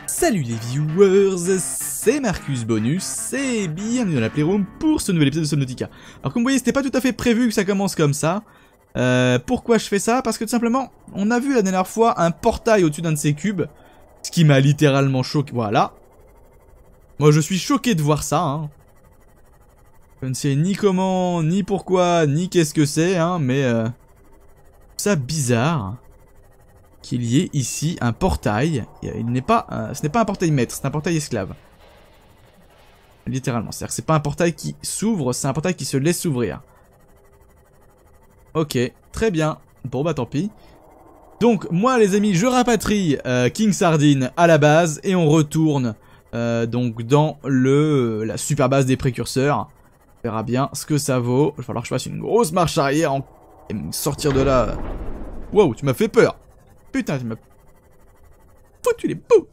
Salut les viewers, c'est Marcus Bonus et bienvenue dans la Playroom pour ce nouvel épisode de Subnautica. Alors comme vous voyez, c'était pas tout à fait prévu que ça commence comme ça. Pourquoi je fais ça? Parce que tout simplement, on a vu la dernière fois un portail au-dessus d'un de ces cubes, ce qui m'a littéralement choqué. Voilà. Moi je suis choqué de voir ça, hein. Je ne sais ni comment, ni pourquoi, ni qu'est-ce que c'est, hein, mais ça bizarre qu'il y ait ici un portail. Il n'est pas, ce n'est pas un portail maître, c'est un portail esclave. Littéralement, c'est-à-dire que c'est pas un portail qui s'ouvre, c'est un portail qui se laisse s'ouvrir. Ok, très bien. Bon bah tant pis. Donc moi les amis, je rapatrie King Sardine à la base et on retourne donc dans la super base des précurseurs. On verra bien ce que ça vaut. Il va falloir que je fasse une grosse marche arrière et me sortir de là. Wow, tu m'as fait peur. Putain, tu m'as foutu les bouts.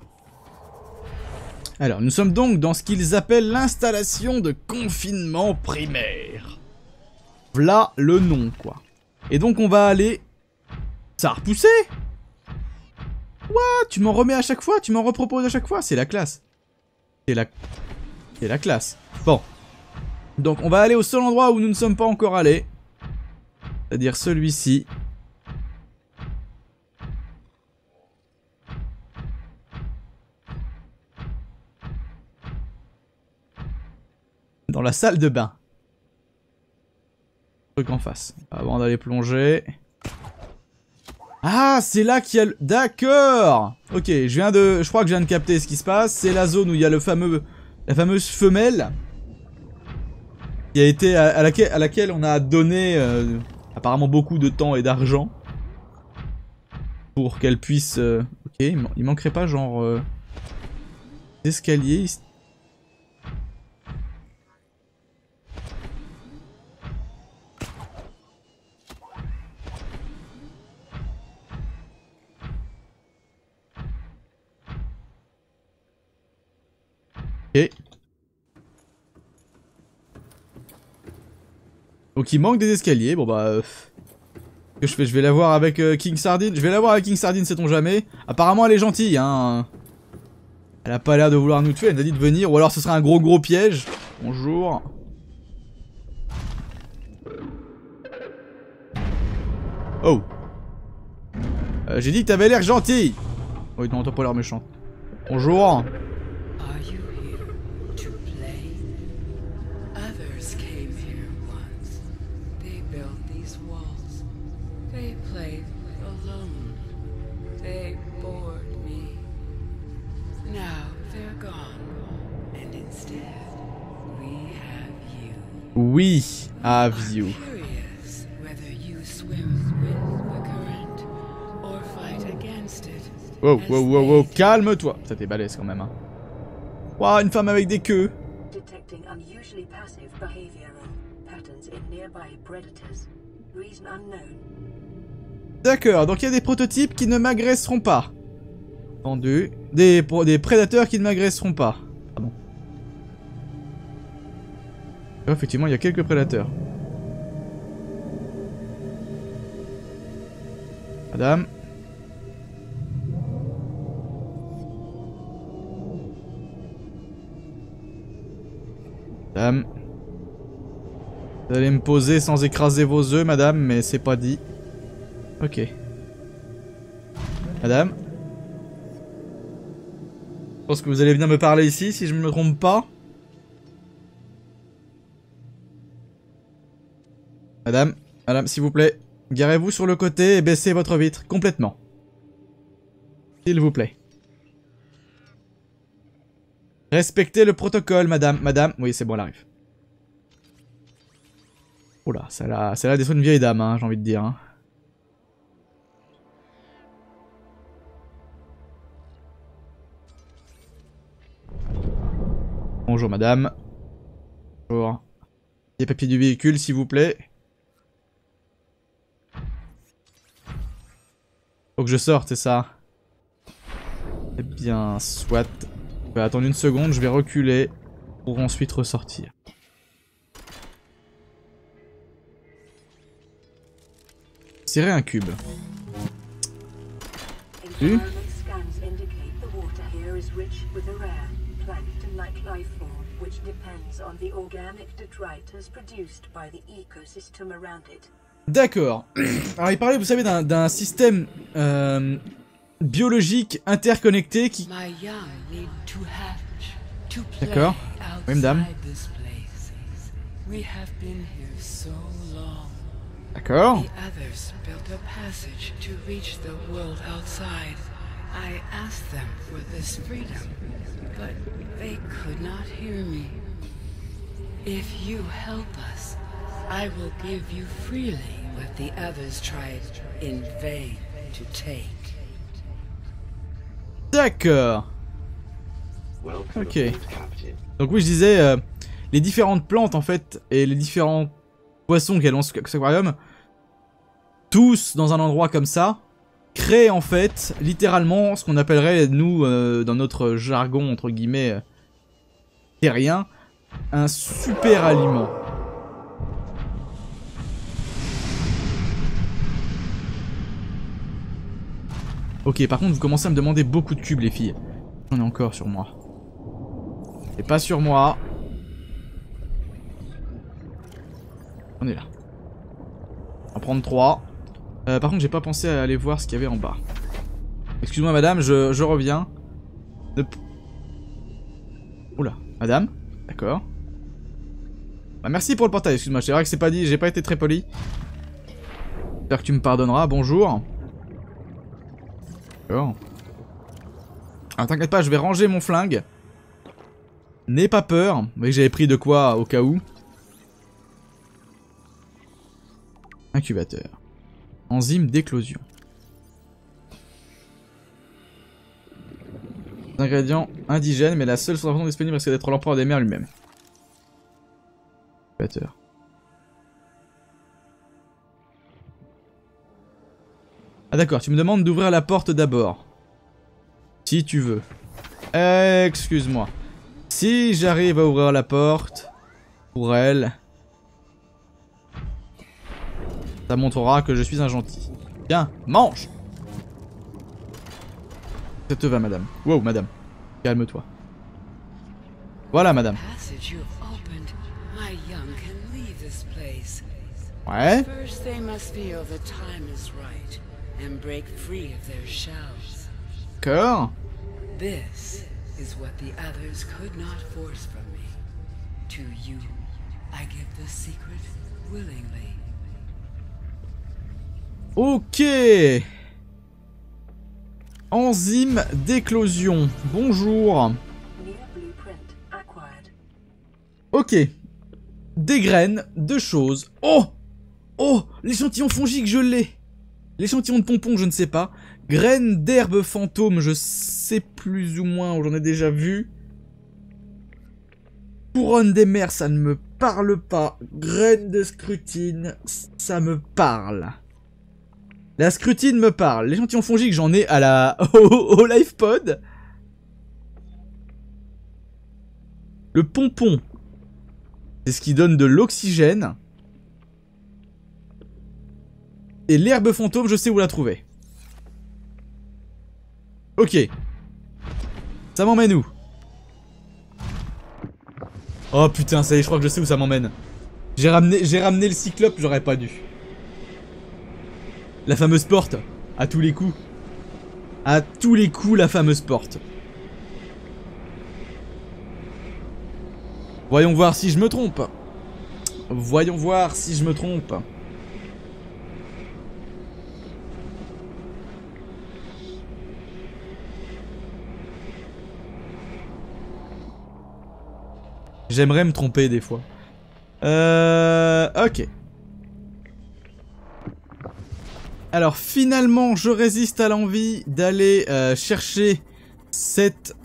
Alors, nous sommes donc dans ce qu'ils appellent l'installation de confinement primaire. Voilà le nom, quoi. Et donc, on va aller... Ça a repoussé? What? Tu m'en remets à chaque fois? Tu m'en reproposes à chaque fois? C'est la classe. C'est la classe. Bon. Donc, on va aller au seul endroit où nous ne sommes pas encore allés. C'est-à-dire celui-ci. Dans la salle de bain. Truc en face. Avant d'aller plonger. Ah, c'est là qu'il y a le... D'accord. Ok, je crois que je viens de capter ce qui se passe. C'est la zone où il y a la fameuse femelle. Qui a été à laquelle on a donné apparemment beaucoup de temps et d'argent. Pour qu'elle puisse... Ok, il manquerait pas genre... d'escalier. Ok. Donc il manque des escaliers, bon bah... que je fais? Je vais la voir avec King Sardine. Je vais la voir avec King Sardine, sait-on jamais. Apparemment elle est gentille, hein. Elle a pas l'air de vouloir nous tuer, elle nous a dit de venir. Ou alors ce serait un gros piège. Bonjour. Oh. J'ai dit que t'avais l'air gentil. Oui, non, t'as pas l'air méchant. Bonjour. Oui, have you. Wow, calme-toi. Ça t'est balèze quand même, hein. Waouh, une femme avec des queues. D'accord, donc il y a des prototypes qui ne m'agresseront pas. Entendu. Des prédateurs qui ne m'agresseront pas. Ah bon. Oh, effectivement, il y a quelques prédateurs. Madame. Madame. Vous allez me poser sans écraser vos œufs, madame, mais c'est pas dit. Ok. Madame. Je pense que vous allez venir me parler ici, si je ne me trompe pas. Madame, s'il vous plaît, garez-vous sur le côté et baissez votre vitre complètement. S'il vous plaît. Respectez le protocole, madame. Madame, oui, c'est bon, elle arrive. Oula, ça a des soins de vieille dame, hein, j'ai envie de dire. Hein. Bonjour, madame. Bonjour. Les papiers du véhicule, s'il vous plaît. Faut que je sorte, c'est ça? Eh bien, soit. Je vais attendre une seconde, je vais reculer pour ensuite ressortir. Serrer un cube. biosphere is rich with a rare plankton-like life form which depends on the organic detritus produced by the ecosystem around it. D'accord. Alors il parlait, vous savez, d'un système biologique interconnecté qui... D'accord. Oui, madame. D'accord. I asked them for this freedom, but they could not hear me. If you help us, I will give you freely what the others tried in vain to take. D'accord. Ok. Donc oui, je disais, les différentes plantes en fait, et les différents poissons qu'il y a dans cet aquarium, tous dans un endroit comme ça, créent en fait, littéralement, ce qu'on appellerait, nous, dans notre jargon, entre guillemets, terrien, un super aliment. Ok, par contre, vous commencez à me demander beaucoup de cubes, les filles. J'en ai encore sur moi. Et pas sur moi. On est là. On va prendre 3. Par contre, j'ai pas pensé à aller voir ce qu'il y avait en bas. Excuse-moi, madame, je reviens. Oula, madame. D'accord. Bah, merci pour le portail, excuse-moi. C'est vrai que c'est pas dit, j'ai pas été très poli. J'espère que tu me pardonneras. Bonjour. D'accord. Alors, t'inquiète pas, je vais ranger mon flingue. N'aie pas peur. Mais j'avais pris de quoi au cas où. Incubateur. Enzyme d'éclosion. Ingrédient indigène, mais la seule solution disponible risque d'être l'empereur des mers lui-même. Incubateur. Ah d'accord, tu me demandes d'ouvrir la porte d'abord. Si tu veux. Excuse-moi. Si j'arrive à ouvrir la porte pour elle, ça montrera que je suis un gentil. Tiens, mange! Ça te va, madame. Wow, madame. Calme-toi. Voilà, madame. Ouais. D'accord. This is what the others could not force from me. To you, I give the secret willingly. Ok. Enzyme d'éclosion. Bonjour. Ok. Des graines, deux choses. Oh! Oh! L'échantillon fongique, je l'ai. L'échantillon de pompon, je ne sais pas. Graines d'herbe fantôme, je sais plus ou moins, j'en ai déjà vu. Couronne des mers, ça ne me parle pas. Graines de scrutine, ça me parle. La scrutine me parle. L'échantillon fongique, j'en ai à la... au live pod. Le pompon, c'est ce qui donne de l'oxygène. Et l'herbe fantôme, je sais où la trouver. Ok. Ça m'emmène où? Oh putain, ça y est, je crois que je sais où ça m'emmène. J'ai ramené le cyclope, j'aurais pas dû. La fameuse porte. À tous les coups. À tous les coups, la fameuse porte. Voyons voir si je me trompe. Voyons voir si je me trompe. J'aimerais me tromper des fois. Ok. Alors finalement, je résiste à l'envie d'aller chercher cet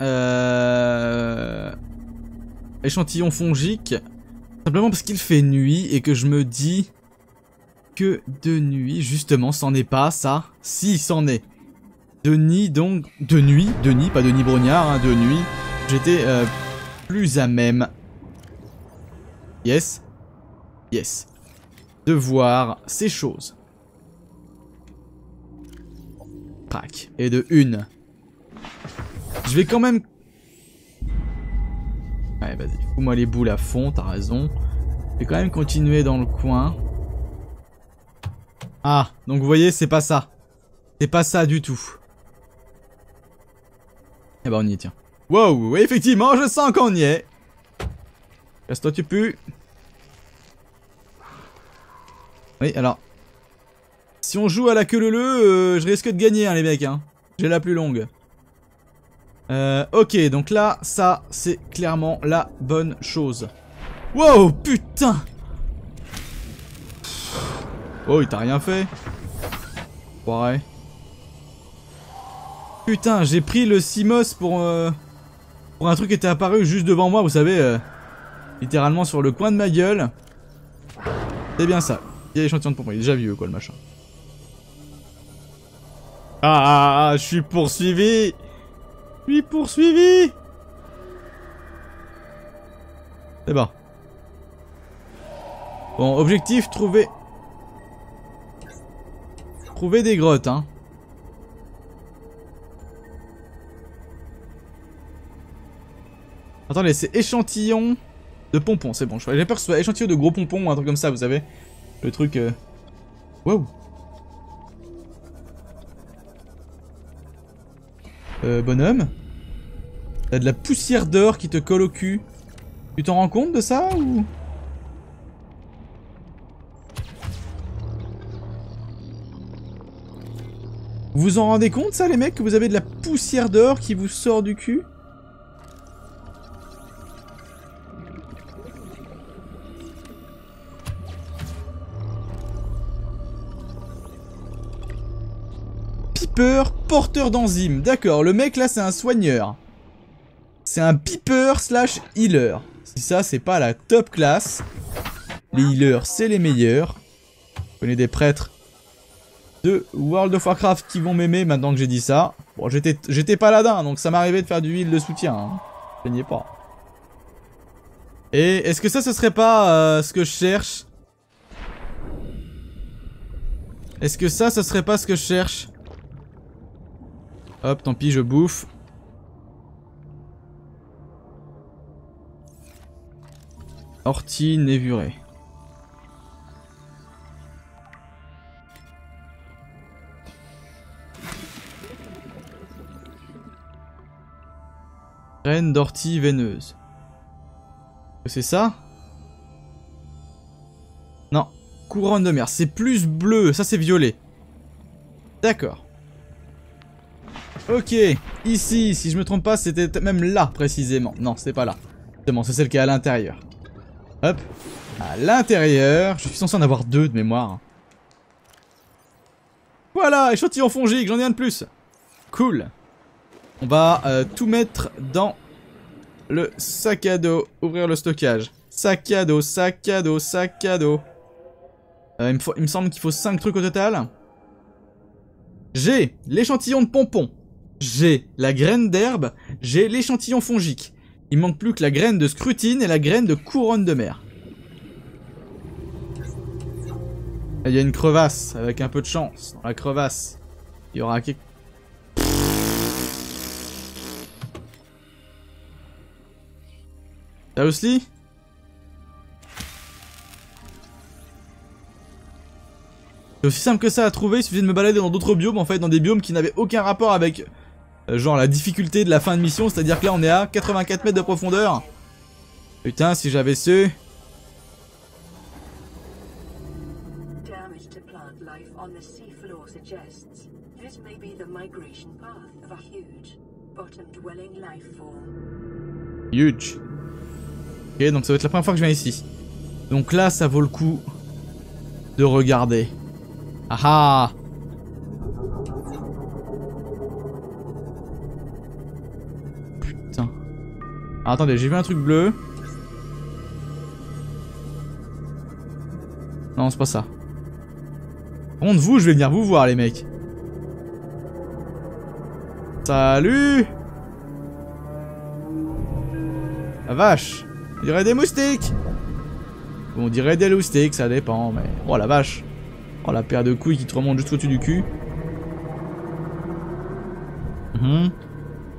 échantillon fongique. Simplement parce qu'il fait nuit et que je me dis que de nuit, justement, c'en est pas ça. Si, c'en est. De nuit, donc... De nuit, pas Denis Brognard, hein, de nuit. J'étais plus à même... Yes. Yes. De voir ces choses. Crac. Et de une. Je vais quand même... Ouais, vas-y, fous-moi les boules à fond, t'as raison. Je vais quand même continuer dans le coin. Ah, donc vous voyez, c'est pas ça. C'est pas ça du tout. Eh ben on y est, tiens. Wow, oui, effectivement, je sens qu'on y est. Casse-toi, tu pues. Oui, alors... Si on joue à la queue leu, je risque de gagner, hein, les mecs, hein. J'ai la plus longue. Ok, donc là, ça, c'est clairement la bonne chose. Wow, putain! Oh, il t'a rien fait? Ouais. Putain, j'ai pris le Simos pour un truc qui était apparu juste devant moi, vous savez, littéralement sur le coin de ma gueule. C'est bien ça. Il y a l'échantillon de pompon, il est déjà vieux, quoi, le machin. Ah, je suis poursuivi! Je suis poursuivi! C'est bon. Bon, objectif, trouver des grottes, hein. Attendez, c'est échantillon de pompons, c'est bon. J'ai peur que ce soit échantillon de gros pompons ou un truc comme ça, vous savez. Le truc... Wow. Bonhomme. T'as de la poussière d'or qui te colle au cul. Tu t'en rends compte de ça ou... Vous vous en rendez compte ça les mecs, que vous avez de la poussière d'or qui vous sort du cul? Piper, porteur d'enzymes. D'accord, le mec là c'est un soigneur. C'est un piper slash healer. Si ça c'est pas la top classe. Les healers c'est les meilleurs. Je connais des prêtres de World of Warcraft qui vont m'aimer maintenant que j'ai dit ça. Bon, j'étais paladin, donc ça m'arrivait de faire du heal de soutien. Hein. Je plaignais pas. Et est-ce que ça, ce serait pas ce que je cherche? Est-ce que ça, ce serait pas ce que je cherche? Hop, tant pis, je bouffe. Ortie névurée. Graine d'ortie veineuse. C'est ça? Non. Couronne de mer. C'est plus bleu. Ça, c'est violet. D'accord. Ok. Ici, si je me trompe pas, c'était même là, précisément. Non, c'est pas là. C'est bon, c'est celle qui est à l'intérieur. Hop. À l'intérieur. Je suis censé en avoir 2 de mémoire. Voilà, échantillon fongique. J'en ai un de plus. Cool. On va tout mettre dans le sac à dos. Ouvrir le stockage. Sac à dos, sac à dos, sac à dos. Il me semble qu'il faut 5 trucs au total. J'ai l'échantillon de pompon. J'ai la graine d'herbe. J'ai l'échantillon fongique. Il manque plus que la graine de scrutine et la graine de couronne de mer. Il y a une crevasse avec un peu de chance. Dans la crevasse, il y aura quelque... Seriously? C'est aussi simple que ça à trouver, il suffit de me balader dans d'autres biomes en fait, dans des biomes qui n'avaient aucun rapport avec genre la difficulté de la fin de mission, c'est-à-dire que là on est à 84 mètres de profondeur. Putain, si j'avais su. Huge. Ok, donc ça va être la première fois que je viens ici. Donc là, ça vaut le coup de regarder. Ah ah! Putain. Ah, attendez, j'ai vu un truc bleu. Non, c'est pas ça. Par contre, vous, je vais venir vous voir, les mecs. Salut! La vache! On dirait des moustiques! Ou on dirait des loustiques, ça dépend, mais... Oh la vache! Oh la paire de couilles qui te remonte juste au-dessus du cul.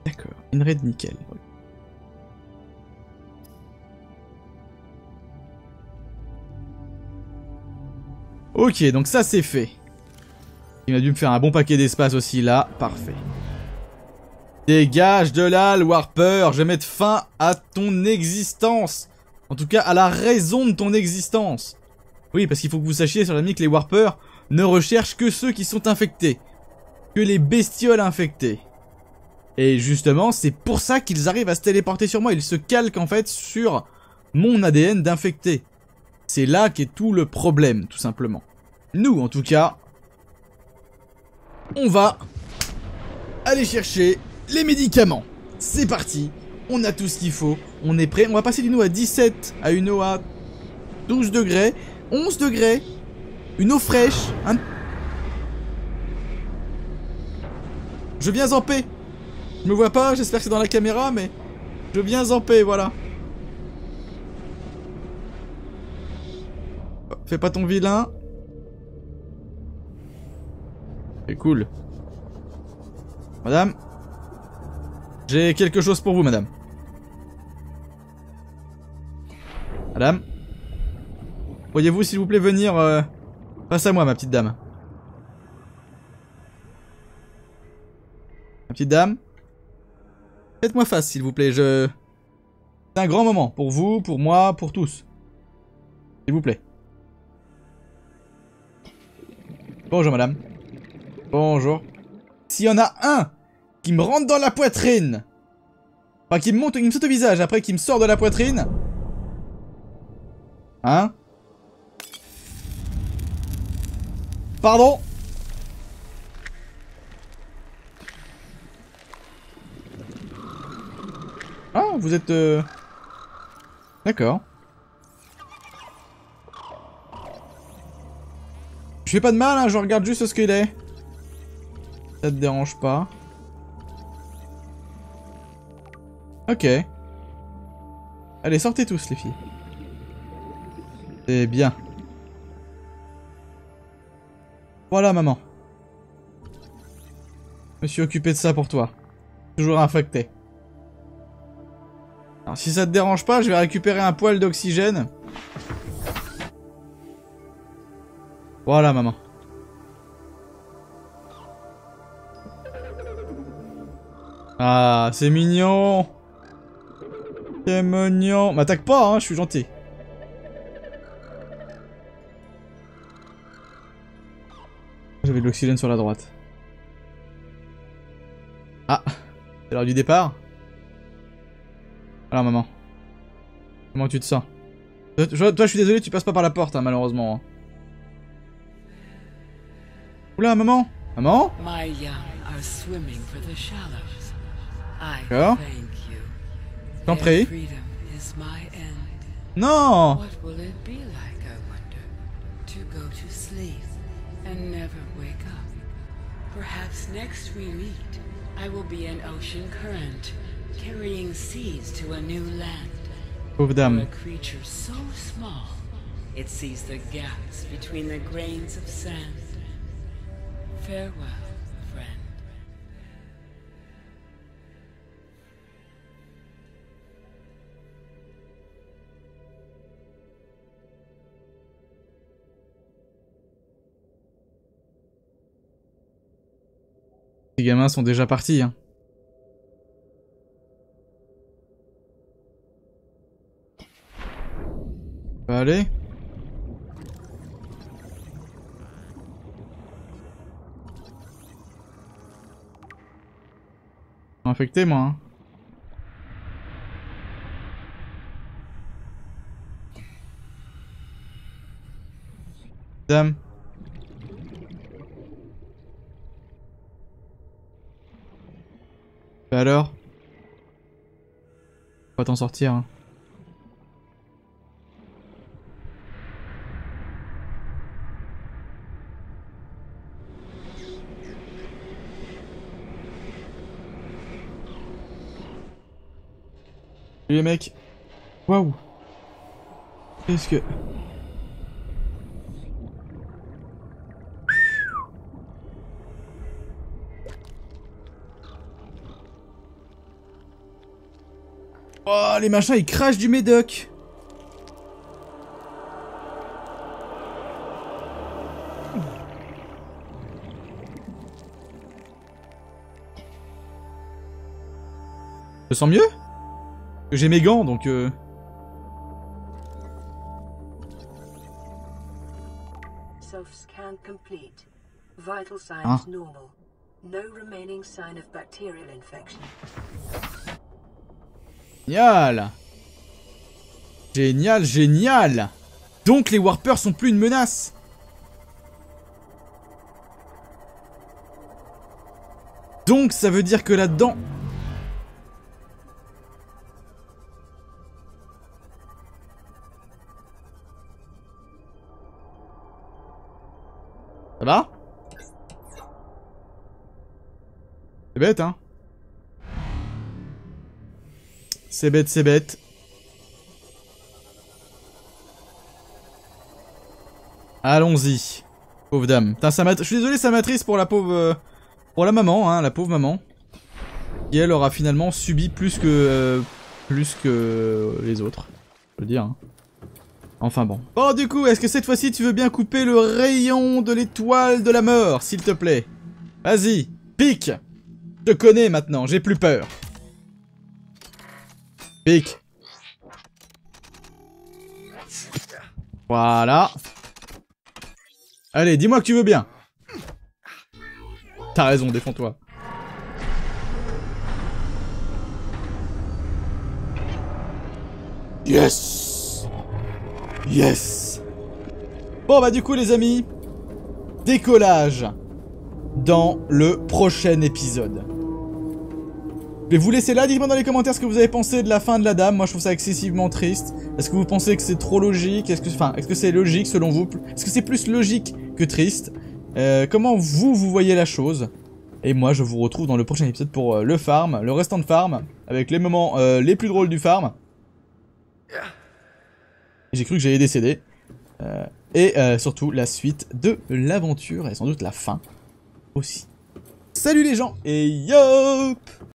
D'accord, une raid nickel. Ok, donc ça c'est fait. Il a dû me faire un bon paquet d'espace aussi là, parfait. Dégage de là, le Warper, je vais mettre fin à ton existence. En tout cas, à la raison de ton existence. Oui, parce qu'il faut que vous sachiez sur l'ami que les Warpers ne recherchent que ceux qui sont infectés. Que les bestioles infectées. Et justement, c'est pour ça qu'ils arrivent à se téléporter sur moi. Ils se calquent en fait sur mon ADN d'infecté. C'est là qu'est tout le problème, tout simplement. Nous, en tout cas, on va aller chercher les médicaments. C'est parti. On a tout ce qu'il faut. On est prêt. On va passer d'une eau à 17 à une eau à 12 degrés. 11 degrés. Une eau fraîche. Je viens en paix. Je me vois pas, j'espère que c'est dans la caméra, mais je viens en paix, voilà. Fais pas ton vilain. C'est cool. Madame, j'ai quelque chose pour vous, madame. Madame, pourriez-vous s'il vous plaît venir face à moi, ma petite dame? Ma petite dame, faites-moi face, s'il vous plaît, C'est un grand moment, pour vous, pour moi, pour tous. S'il vous plaît. Bonjour, madame. Bonjour. S'il y en a un qui me rentre dans la poitrine, enfin qui me saute au visage, après qui me sort de la poitrine... Hein? Pardon? Ah, vous êtes... D'accord. Je fais pas de mal, hein, je regarde juste ce qu'il est. Ça te dérange pas. Ok. Allez, sortez tous les filles. C'est bien. Voilà, maman. Je me suis occupé de ça pour toi. Toujours infecté. Alors si ça te dérange pas, je vais récupérer un poil d'oxygène. Voilà, maman. Ah, c'est mignon. C'est mignon. M'attaque pas, hein, je suis gentil. J'avais de l'oxygène sur la droite. Ah, c'est l'heure du départ. Alors, maman. Comment tu te sens? Toi, je suis désolé, tu passes pas par la porte, hein, malheureusement. Hein. Oula, maman. Maman? My young are swimming for the shallows. I D'accord. thank you. T'en Their prie. freedom is my end. Non! What will it be like, I wonder, to go to sleep and never wake up? Perhaps next we meet, I will be an ocean current, carrying seeds to a new land. Pauvre Or dame. a creature so small, it sees the gaps between the grains of sand. Farewell, friend. Les gamins sont déjà partis, hein. Ça va aller? Infecté, moi, hein. Dame. Et alors? On va t'en sortir, hein. Salut les mecs. Waouh. Qu'est-ce que... Oh, les machins, ils crachent du médoc. Je sens mieux? J'ai mes gants, donc Self-scan complete. Vital signs normal. No remaining sign of bacterial infection. Génial. Génial, génial. Donc les Warpers sont plus une menace. Donc ça veut dire que là-dedans... Ça va? C'est bête, hein? C'est bête, c'est bête. Allons-y. Pauvre dame. Putain, je suis désolé, ça m'attriste pour la pauvre... pour la maman, hein, la pauvre maman. Qui, elle, aura finalement subi plus que les autres. Je veux dire, hein. Enfin bon. Bon, du coup, est-ce que cette fois-ci, tu veux bien couper le rayon de l'étoile de la mort, s'il te plaît? Vas-y, pique. Je te connais maintenant, j'ai plus peur. Pique. Voilà. Allez, dis-moi que tu veux bien. T'as raison, défends-toi. Yes! Yes! Bon bah du coup les amis, décollage dans le prochain épisode. Je vais vous laisser là, dites-moi dans les commentaires ce que vous avez pensé de la fin de la dame. Moi je trouve ça excessivement triste. Est-ce que vous pensez que c'est trop logique? Est-ce que c'est logique selon vous? Est-ce que c'est plus logique que triste? Comment vous voyez la chose? Et moi je vous retrouve dans le prochain épisode pour le farm, le restant de farm, avec les moments les plus drôles du farm. J'ai cru que j'allais décéder. Et surtout la suite de l'aventure et sans doute la fin aussi. Salut les gens et yop!